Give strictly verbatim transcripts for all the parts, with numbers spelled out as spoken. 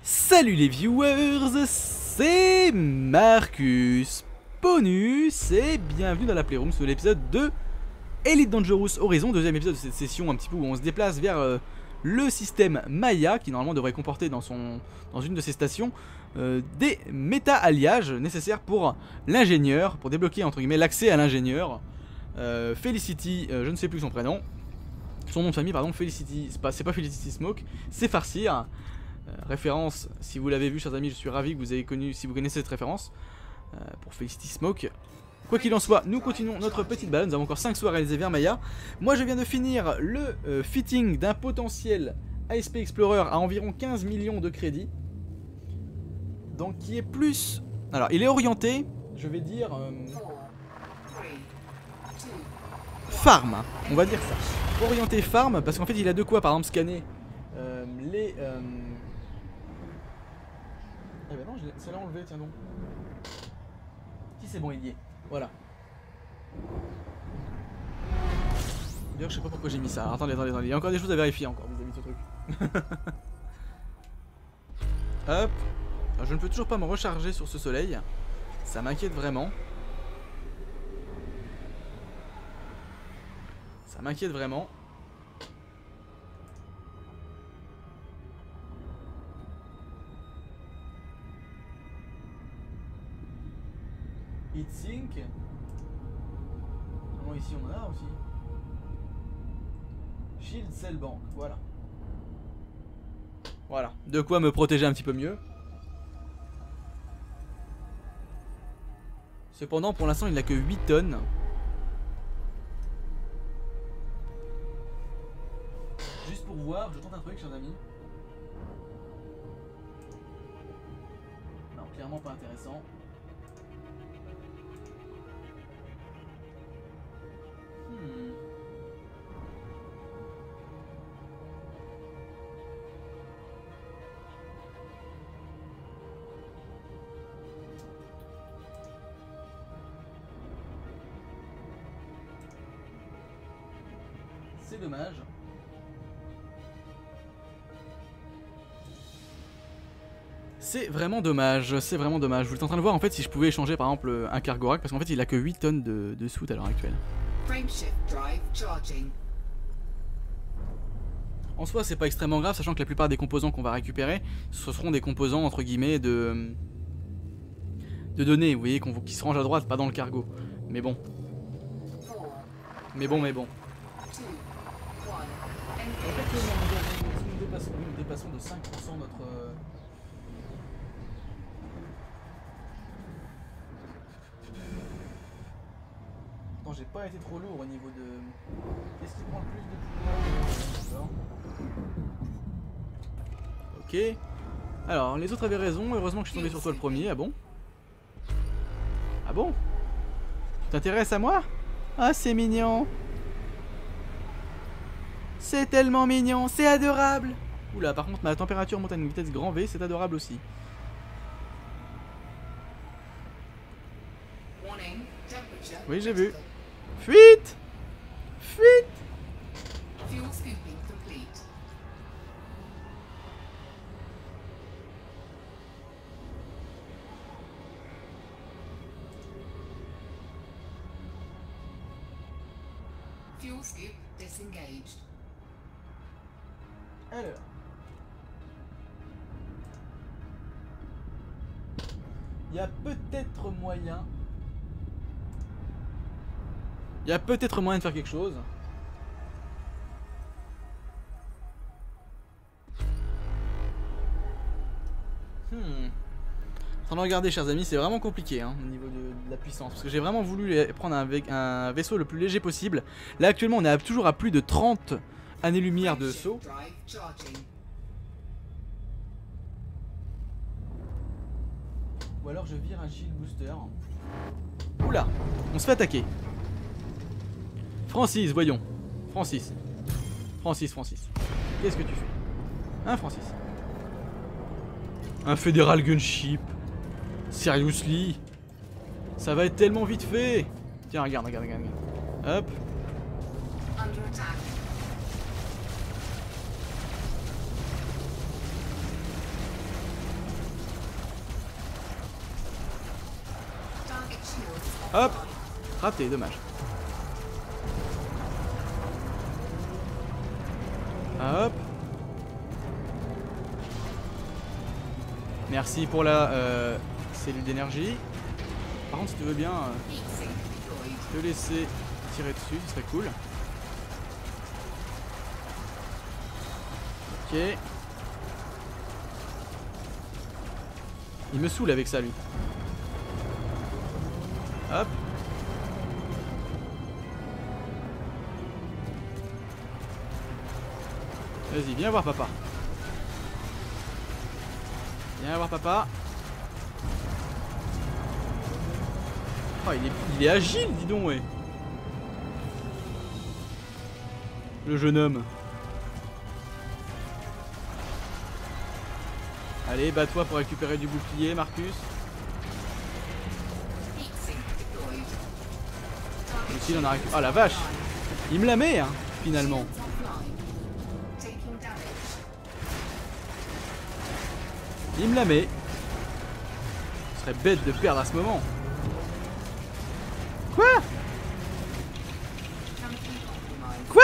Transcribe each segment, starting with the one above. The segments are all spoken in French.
Salut les viewers, c'est Marcus Ponus et bienvenue dans la Playroom sur l'épisode de Elite Dangerous Horizon, deuxième épisode de cette session un petit peu où on se déplace vers euh, le système Maya qui normalement devrait comporter dans, son, dans une de ses stations euh, des méta-alliages nécessaires pour l'ingénieur, pour débloquer entre guillemets l'accès à l'ingénieur. Euh, Felicity, euh, je ne sais plus son prénom, son nom de famille pardon, Felicity, c'est pas, c'est pas Felicity Smoke, c'est Farcir. Euh, référence, si vous l'avez vu chers amis, je suis ravi que vous ayez connu, si vous connaissez cette référence, euh, pour Felicity Smoke. Quoi qu'il en soit, nous continuons notre petite balade, nous avons encore cinq sauts à réaliser vers Maya. Moi je viens de finir le euh, fitting d'un potentiel A S P Explorer à environ quinze millions de crédits. Donc qui est plus... Alors il est orienté, je vais dire... Euh... farm, on va dire ça. Orienté farm, parce qu'en fait il a de quoi par exemple scanner euh, les... Euh... Eh ben non, c'est là enlevé, tiens donc. Si c'est bon, il y est. Voilà. D'ailleurs, je sais pas pourquoi j'ai mis ça. Alors, attendez, attendez, attendez. Il y a encore des choses à vérifier encore vis-à-vis de ce truc. Hop. Alors, je ne peux toujours pas me recharger sur ce soleil. Ça m'inquiète vraiment. Ça m'inquiète vraiment. Heatsink. Normalement ici on en a aussi. Shield Cell Bank, voilà. Voilà, de quoi me protéger un petit peu mieux. Cependant pour l'instant il n'a que huit tonnes. Juste pour voir, je tente un truc chers amis. Non, clairement pas intéressant. Hmm. C'est dommage. C'est vraiment dommage, c'est vraiment dommage. Je voulais en train de voir en fait si je pouvais échanger par exemple un Cargorak parce qu'en fait il a que huit tonnes de, de soute à l'heure actuelle. En soi c'est pas extrêmement grave sachant que la plupart des composants qu'on va récupérer ce seront des composants entre guillemets de de données, vous voyez, qu'on, qui se rangent à droite, pas dans le cargo. Mais bon. Mais bon, mais bon. En fait, nous dépassons, nous dépassons de cinq pour cent notre... Non, j'ai pas été trop lourd au niveau de... Qu'est-ce qui prend le plus de pouvoir? Ok. Alors, les autres avaient raison. Heureusement que je suis tombé sur toi le premier. Ah bon? Ah bon? Tu t'intéresses à moi? Ah, c'est mignon. C'est tellement mignon. C'est adorable. Oula, par contre, ma température monte à une vitesse grand V. C'est adorable aussi. Oui, j'ai vu. Fuite! Fuite! Fuel scooping complete. Fuel scoop disengaged. Alors. Il y a peut-être moyen... Il y a peut-être moyen de faire quelque chose. Hmm. Sans regarder, chers amis, c'est vraiment compliqué hein, au niveau de, de la puissance. Parce que j'ai vraiment voulu prendre un, un vaisseau le plus léger possible. Là, actuellement, on est à, toujours à plus de trente années-lumière de saut. Ou alors je vire un shield booster. Oula, on se fait attaquer. Francis, voyons. Francis. Francis, Francis. Qu'est-ce que tu fais? Hein, Francis? Un Federal Gunship. Seriously? Ça va être tellement vite fait. Tiens, regarde, regarde, regarde. Hop. Hop. Raté, dommage. Hop. Merci pour la euh, cellule d'énergie. Par contre, si tu veux bien euh, te laisser tirer dessus, ce serait cool. Ok. Il me saoule avec ça, lui. Hop. Vas-y, viens voir papa. Viens voir papa. Oh, il est, il est agile, dis donc, ouais. Le jeune homme. Allez, bats-toi pour récupérer du bouclier, Marcus. Ici, il en a récupéré. Ah la vache! Il me la met, hein, finalement. Il me la met. Ce serait bête de perdre à ce moment. Quoi? Quoi?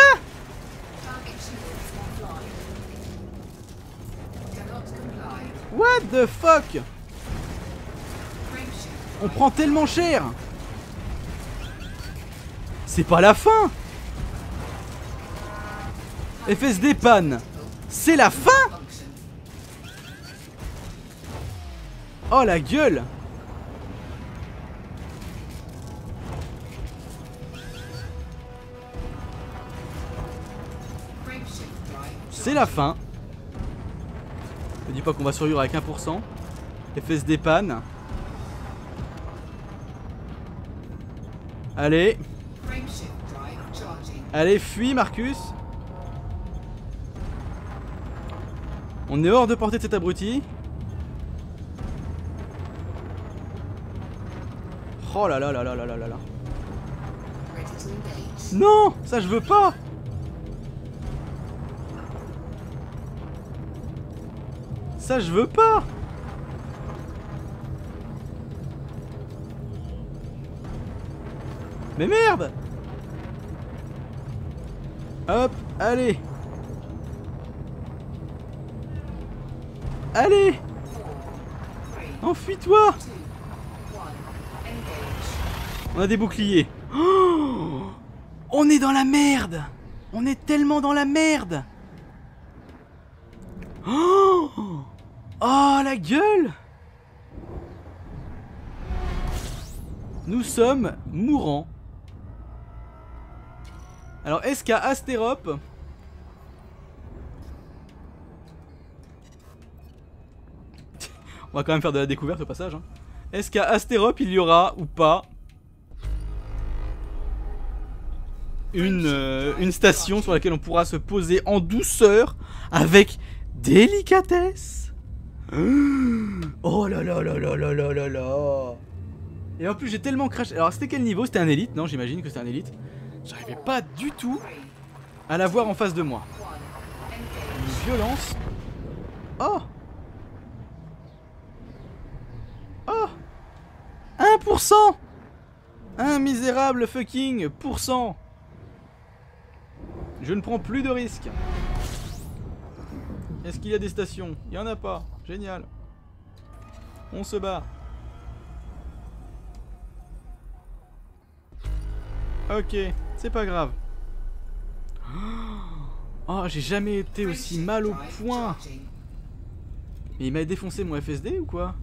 What the fuck? On prend tellement cher. C'est pas la fin. F S D panne. C'est la fin. Oh la gueule. C'est la fin. Ne dis pas qu'on va survivre avec un pour cent. F S D panne. Allez. Allez, fuis Marcus. On est hors de portée de cet abruti. Oh là là là là là là là là. Non, ça je veux pas. Ça je veux pas. Mais merde. Hop, allez. Allez. Enfuis-toi. On a des boucliers. Oh, on est dans la merde. On est tellement dans la merde. Oh, oh la gueule. Nous sommes mourants. Alors est-ce qu'à Astérope on va quand même faire de la découverte au passage, hein. Est-ce qu'à Astérope il y aura ou pas Une, euh, une station sur laquelle on pourra se poser en douceur avec délicatesse. Oh là là là là là là là là. Et en plus j'ai tellement craché. Alors c'était quel niveau? C'était un élite? Non, j'imagine que c'était un élite. J'arrivais pas du tout à la voir en face de moi. Une violence. Oh. Oh. un pour cent. Un misérable fucking pourcent. Je ne prends plus de risques. Est-ce qu'il y a des stations? Il n'y en a pas. Génial. On se bat. Ok, c'est pas grave. Oh, j'ai jamais été aussi mal au point. Mais il m'a défoncé mon F S D ou quoi?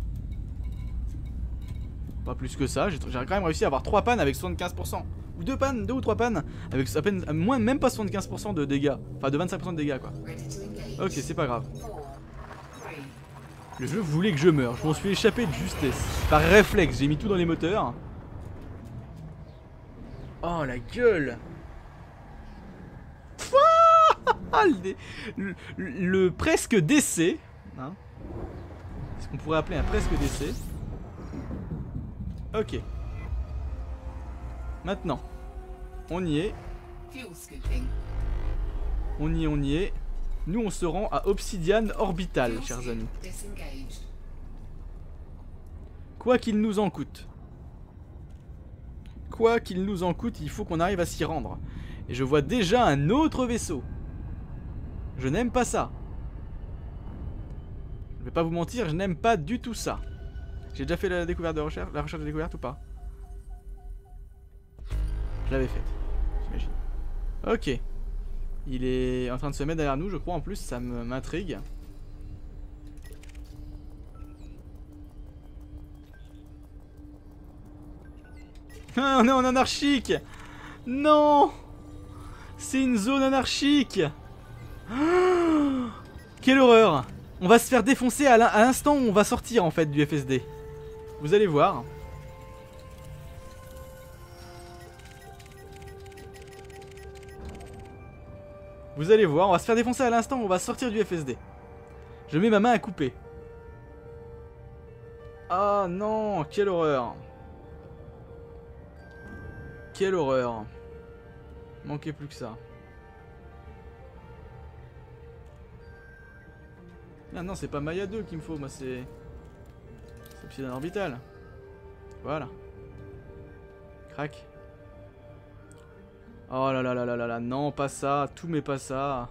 Pas plus que ça, j'ai quand même réussi à avoir trois pannes avec soixante-quinze pour cent. Ou deux pannes, deux ou trois pannes avec à peine, moins, même pas soixante-quinze pour cent de dégâts. Enfin de vingt-cinq pour cent de dégâts quoi. Ok, c'est pas grave. Le jeu voulait que je meure, je m'en suis échappé de justesse. Par réflexe, j'ai mis tout dans les moteurs. Oh la gueule. le, le, le presque décès, hein. C'est ce qu'on pourrait appeler un presque décès. Ok. Maintenant, on y est. On y est, on y est. Nous, on se rend à Obsidian Orbital, chers amis. Quoi qu'il nous en coûte. quoi qu'il nous en coûte, il faut qu'on arrive à s'y rendre. Et je vois déjà un autre vaisseau. Je n'aime pas ça. Je vais pas vous mentir, je n'aime pas du tout ça. J'ai déjà fait la découverte de recherche, la recherche de découverte ou pas? Je l'avais faite, j'imagine. Ok. Il est en train de se mettre derrière nous, je crois. En plus, ça m'intrigue. Ah, on est en anarchique. Non. C'est une zone anarchique. Ah, quelle horreur. On va se faire défoncer à l'instant où on va sortir en fait du F S D. Vous allez voir. Vous allez voir, on va se faire défoncer à l'instant où on va sortir du F S D. Je mets ma main à couper. Ah non, quelle horreur. Quelle horreur. Manquait plus que ça. Ah non, c'est pas Maya deux qu'il me faut, moi c'est... C'est Obsidian Orbital. Voilà. Crac. Oh là là là là là là, non, pas ça, tout mais pas ça.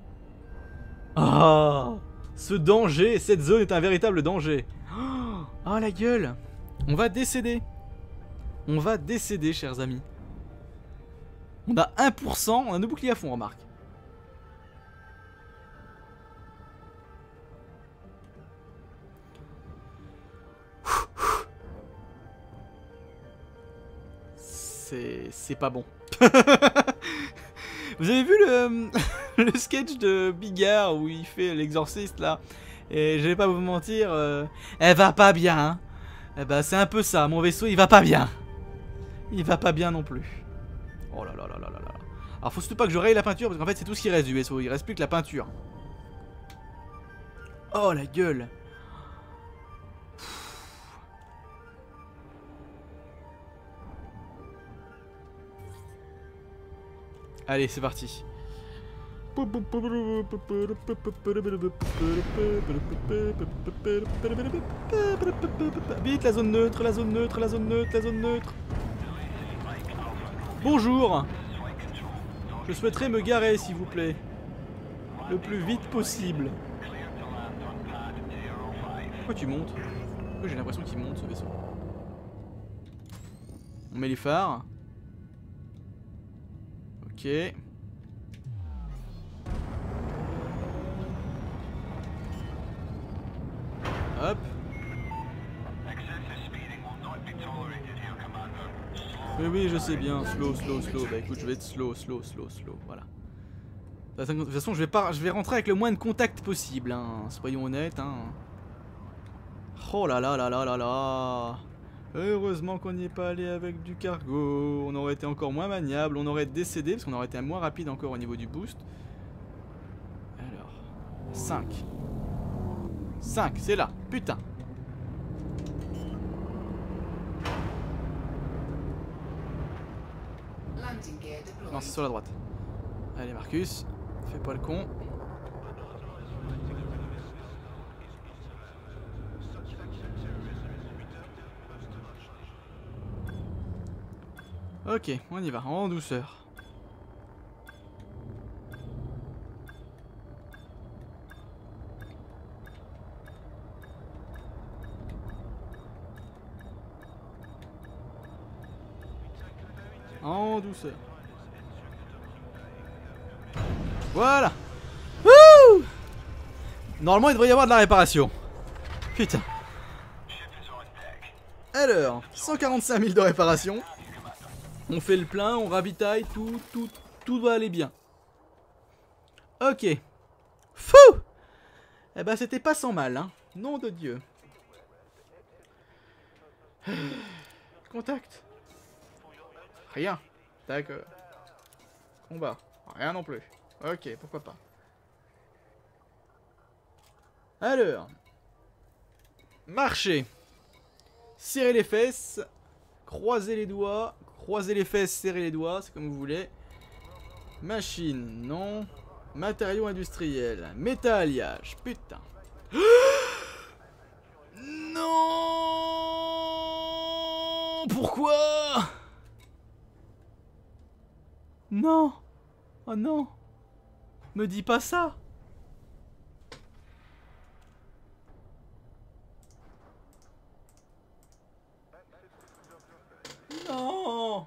Ah, ce danger, cette zone est un véritable danger. Oh, oh la gueule. On va décéder. On va décéder, chers amis. On a un pour cent, on a nos boucliers à fond, remarque. C'est pas bon. Vous avez vu le, le sketch de Bigard où il fait l'exorciste là? Et je vais pas vous mentir, euh, elle va pas bien. Hein. Eh ben c'est un peu ça, mon vaisseau il va pas bien. Il va pas bien non plus. Oh là là là là là là. Alors faut surtout pas que je raye la peinture parce qu'en fait c'est tout ce qui reste du vaisseau, il reste plus que la peinture. Oh la gueule. Allez, c'est parti. Vite, la zone neutre, la zone neutre, la zone neutre, la zone neutre. Bonjour. Je souhaiterais me garer, s'il vous plaît. Le plus vite possible. Pourquoi tu montes? Pourquoi j'ai l'impression qu'il monte, ce vaisseau? On met les phares. Ok. Hop. Oui, oui, je sais bien. Slow, slow, slow. Bah écoute, je vais être slow, slow, slow, slow. Voilà. De toute façon, je vais, pas, je vais rentrer avec le moins de contact possible. Hein. Soyons honnêtes. Hein. Oh là là là là là là. Heureusement qu'on n'y est pas allé avec du cargo. On aurait été encore moins maniable. On aurait décédé parce qu'on aurait été moins rapide encore au niveau du boost. Alors, cinq. cinq, c'est là. Putain. Non, c'est sur la droite. Allez, Marcus. Fais pas le con. Ok, on y va, en douceur. En douceur. Voilà. Wouh! Normalement, il devrait y avoir de la réparation. Putain. Alors, cent quarante-cinq mille de réparation. On fait le plein, on ravitaille, tout, tout, tout doit aller bien. Ok. Fou! Eh ben, c'était pas sans mal, hein. Nom de Dieu. Contact. Rien. D'accord. Combat. Rien non plus. Ok, pourquoi pas. Alors. Marcher. Serrer les fesses. Croiser les doigts. Croiser les fesses, serrer les doigts, c'est comme vous voulez. Machine, non. Matériaux industriels. Métal alliage, putain. Non. Pourquoi? Non. Oh non. Me dis pas ça. Non.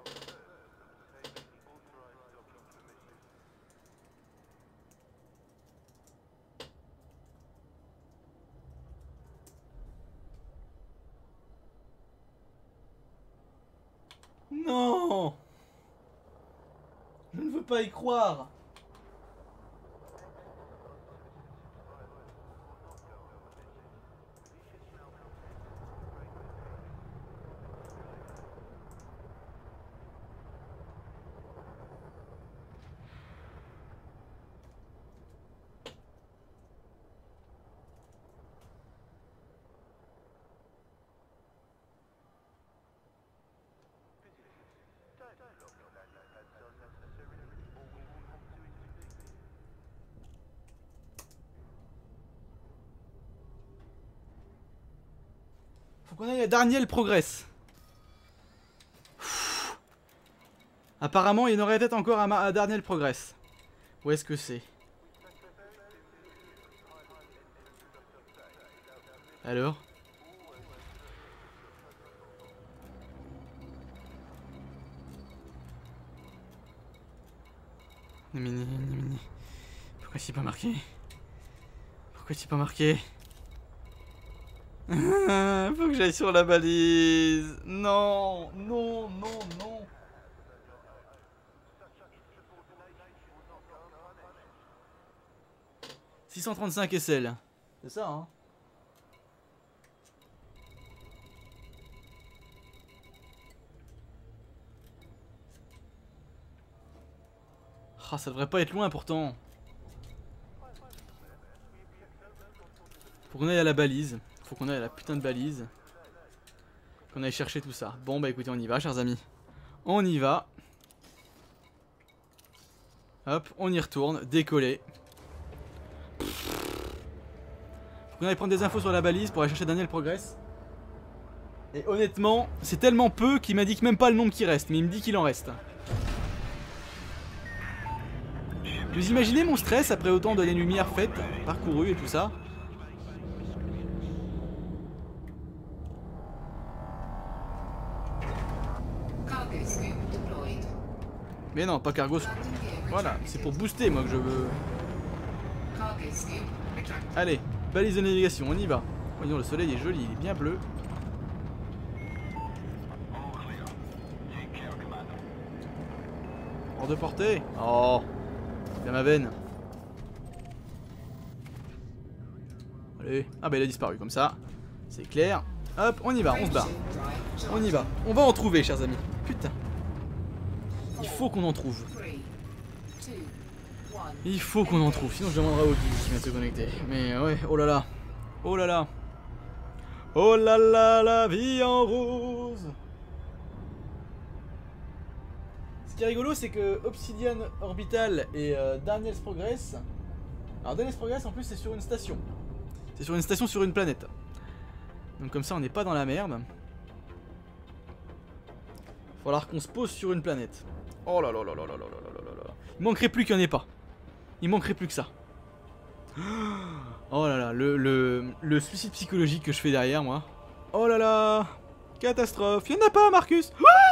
Non. Je ne veux pas y croire. Faut qu'on aille à Daniel Progress. Pfff. Apparemment, il y en aurait peut-être encore à, à Daniel Progress. Où est-ce que c'est? Alors? Nimini, Nimini. Pourquoi c'est pas marqué? Pourquoi c'est pas marqué? Faut que j'aille sur la balise. Non, non, non, non. six cent trente-cinq S L. C'est ça, hein? Ah, ça devrait pas être loin pourtant. Faut qu'on aille à la balise. Faut qu'on aille à la putain de balise. Qu'on aille chercher tout ça. Bon bah écoutez, on y va, chers amis. On y va. Hop, on y retourne. Décoller. Faut qu'on aille prendre des infos sur la balise pour aller chercher Daniel Progress. Et honnêtement, c'est tellement peu qu'il m'indique même pas le nombre qui reste. Mais il me dit qu'il en reste. Vous imaginez mon stress après autant d'années-lumière faites, parcourues et tout ça? Mais non, pas cargo. Voilà, c'est pour booster moi que je veux. Allez, balise de navigation, on y va. Voyons, le soleil est joli, il est bien bleu. Hors de portée. Oh, c'est ma veine. Allez, ah bah il a disparu comme ça. C'est clair. Hop, on y va, on se barre. On y va. On va en trouver, chers amis. Putain. Il faut qu'on en trouve. Il faut qu'on en trouve, sinon je demanderai au Guy qui vient de se connecter. Mais ouais, oh là là. Oh là là. Oh là là, la vie en rose. Ce qui est rigolo, c'est que Obsidian Orbital et euh, Daniel's Progress. Alors Daniel's Progress en plus c'est sur une station. C'est sur une station sur une planète. Donc comme ça on n'est pas dans la merde. Il va falloir qu'on se pose sur une planète. Oh là là là là là là là là là. Il manquerait plus qu'il n'y en ait pas. Il manquerait plus que ça. Oh là là, le, le, le suicide psychologique que je fais derrière moi. Oh là là. Catastrophe. Il n'y en a pas, Marcus.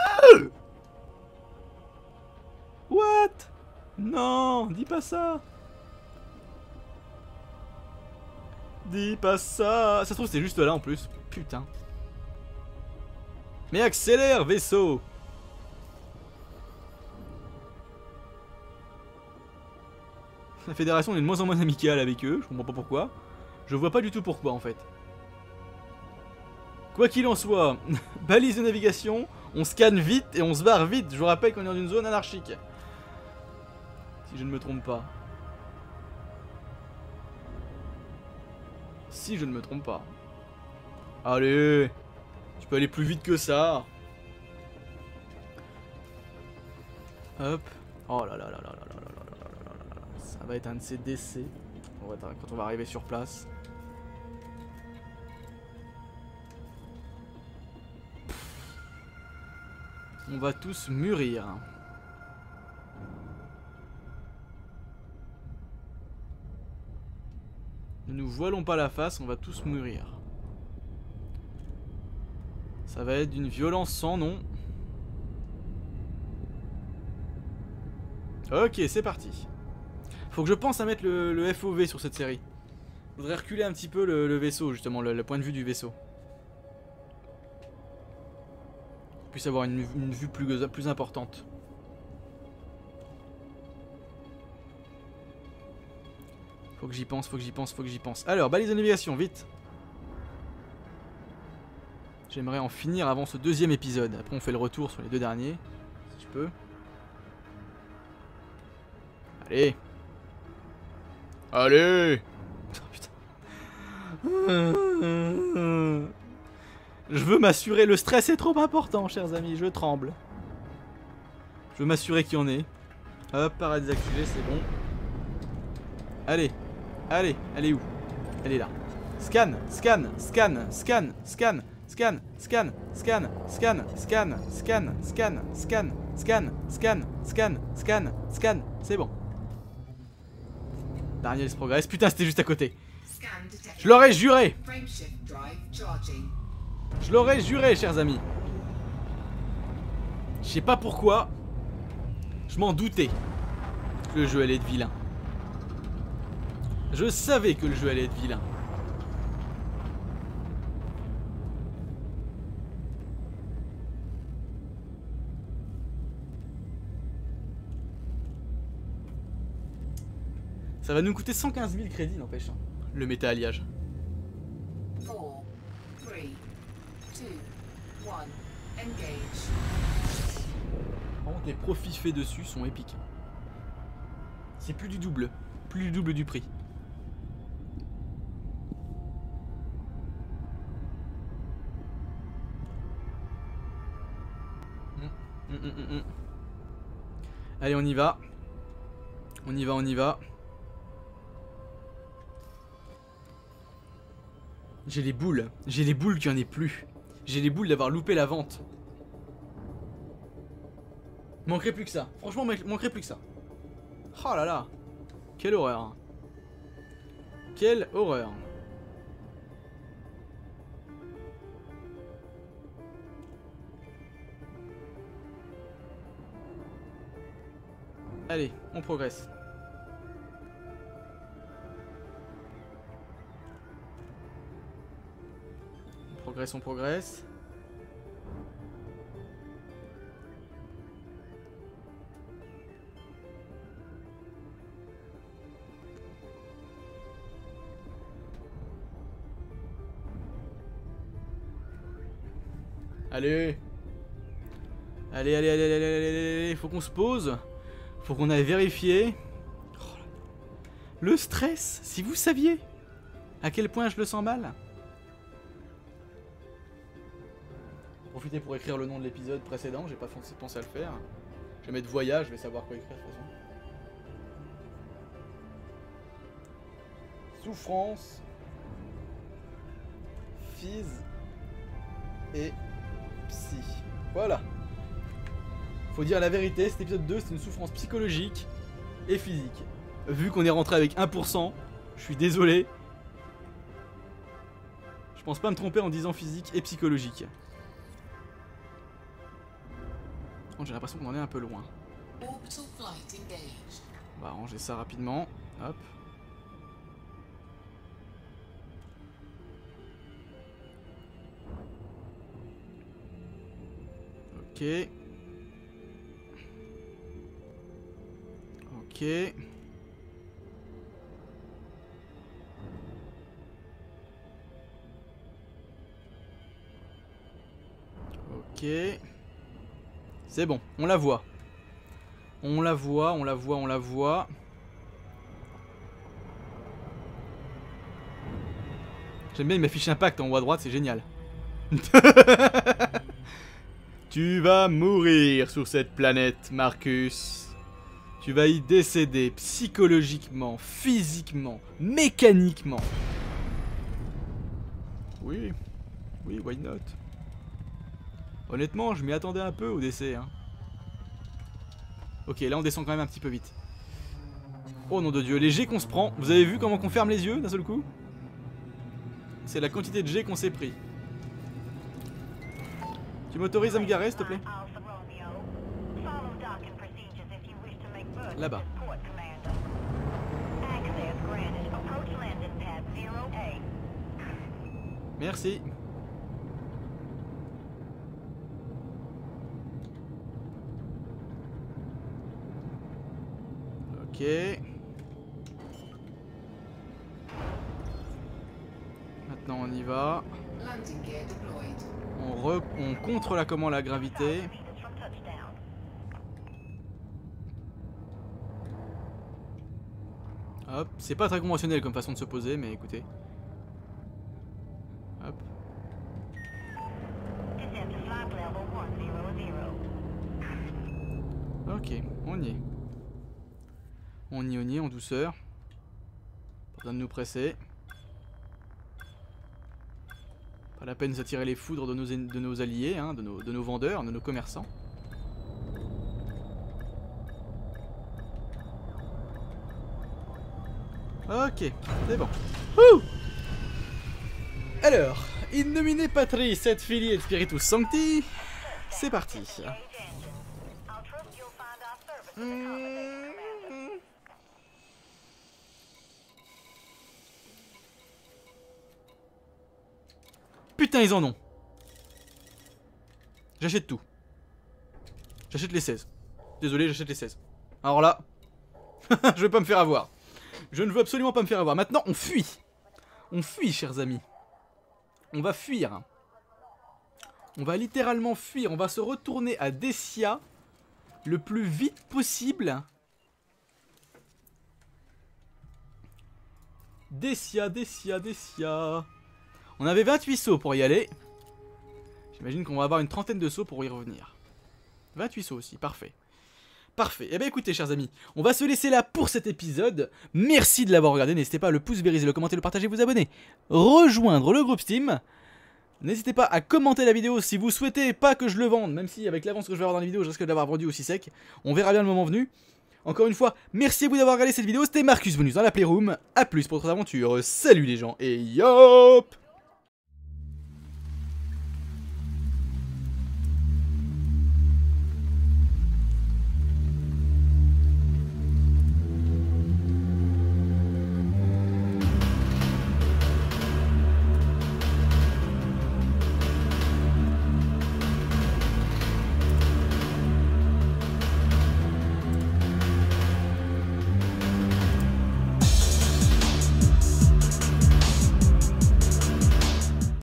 What? Non, dis pas ça. Dis pas ça. Ça se trouve c'est juste là en plus. Putain. Mais accélère, vaisseau. La fédération est de moins en moins amicale avec eux, je comprends pas pourquoi. Je vois pas du tout pourquoi en fait. Quoi qu'il en soit, balise de navigation, on scanne vite et on se barre vite. Je vous rappelle qu'on est dans une zone anarchique. Si je ne me trompe pas. Si je ne me trompe pas. Allez, tu peux aller plus vite que ça. Hop. Oh là là là là là là là là. Ça va être un de ces décès quand on va arriver sur place. On va tous mûrir. Ne nous voilons pas la face, on va tous mourir. Ça va être d'une violence sans nom. Ok, c'est parti. Faut que je pense à mettre le, le F O V sur cette série. Faudrait reculer un petit peu le, le vaisseau, justement, le, le point de vue du vaisseau. Qu'on puisse avoir une, une vue plus, plus importante. Faut que j'y pense, faut que j'y pense, faut que j'y pense. Alors, balise de navigation, vite. J'aimerais en finir avant ce deuxième épisode. Après, on fait le retour sur les deux derniers. Si je peux. Allez. Allez. Oh, putain. Je veux m'assurer. Le stress est trop important, chers amis. Je tremble. Je veux m'assurer qu'il y en ait. Hop, para désactiver, c'est bon. Allez. Allez. Elle est où? Elle est là. Scan. Scan. Scan. Scan. Scan. Scan, scan, scan, scan, scan, scan, scan, scan, scan, scan, scan, scan, scan, c'est bon. Daniel se progresse. Putain, c'était juste à côté. Je l'aurais juré. Je l'aurais juré, chers amis. Je sais pas pourquoi. Je m'en doutais que le jeu allait être vilain. Je savais que le jeu allait être vilain. Ça va nous coûter cent quinze mille crédits, n'empêche. Hein. Le méta-alliage. Four, three, two, one, engage. Par contre, les profits faits dessus sont épiques. C'est plus du double. Plus du double du prix. Mmh, mmh, mmh, mmh. Allez, on y va. On y va, on y va. J'ai les boules, j'ai les boules qu'il n'y en ait plus. J'ai les boules d'avoir loupé la vente. Manquerait plus que ça. Franchement, manquerait plus que ça. Oh là là. Quelle horreur. Quelle horreur. Allez, on progresse. On progresse, on progresse. Allez. Allez, allez, allez, allez, allez, allez, allez, faut qu'on se pose. Faut qu'on aille vérifier. Oh, le stress, si vous saviez à quel point je le sens mal. Profitez pour écrire le nom de l'épisode précédent, j'ai pas pensé à le faire. Je vais mettre voyage, je vais savoir quoi écrire de toute façon. Souffrance, phys et psy. Voilà. Faut dire la vérité, cet épisode deux c'est une souffrance psychologique et physique. Vu qu'on est rentré avec un pour cent, je suis désolé. Je pense pas me tromper en disant physique et psychologique. J'ai l'impression qu'on en est un peu loin. On va ranger ça rapidement. Hop. Ok. Ok. Ok. C'est bon, on la voit. On la voit, on la voit, on la voit. J'aime bien, il m'affiche impact en haut à droite, c'est génial. Tu vas mourir sur cette planète, Marcus. Tu vas y décéder psychologiquement, physiquement, mécaniquement. Oui, oui, why not? Honnêtement, je m'y attendais un peu au décès. Hein. Ok, là on descend quand même un petit peu vite. Oh nom de Dieu, les jets qu'on se prend. Vous avez vu comment qu'on ferme les yeux d'un seul coup? C'est la quantité de jets qu'on s'est pris. Tu m'autorises à me garer s'il te plaît? Là-bas. Merci. Ok. Maintenant on y va. On, re on contre la comment la gravité. Hop, c'est pas très conventionnel comme façon de se poser, mais écoutez. Hop. Ok, on y est. On y, on y est en douceur. Pas besoin de nous presser. Pas la peine de s'attirer les foudres de nos, de nos alliés, hein, de, nos, de nos vendeurs, de nos commerçants. Ok, c'est bon. Ouh. Alors, in nomine Patris et Filii et Spiritus Sancti, c'est parti. Mmh. Putain, ils en ont. J'achète tout. J'achète les seize. Désolé, j'achète les seize. Alors là, je vais pas me faire avoir. Je ne veux absolument pas me faire avoir. Maintenant, on fuit. On fuit, chers amis. On va fuir. On va littéralement fuir. On va se retourner à Dessia le plus vite possible. Dessia, Dessia, Dessia. On avait vingt-huit sauts pour y aller. J'imagine qu'on va avoir une trentaine de sauts pour y revenir. vingt-huit sauts aussi, parfait. Parfait. Eh bien écoutez chers amis, on va se laisser là pour cet épisode. Merci de l'avoir regardé, n'hésitez pas à le pouce vériser, le commenter, le partager, vous abonner. Rejoindre le groupe Steam. N'hésitez pas à commenter la vidéo si vous souhaitez pas que je le vende, même si avec l'avance que je vais avoir dans la vidéo, je risque de l'avoir vendu aussi sec. On verra bien le moment venu. Encore une fois, merci à vous d'avoir regardé cette vidéo, c'était Marcus Bonus dans la Playroom. A plus pour d'autres aventures, salut les gens et yop!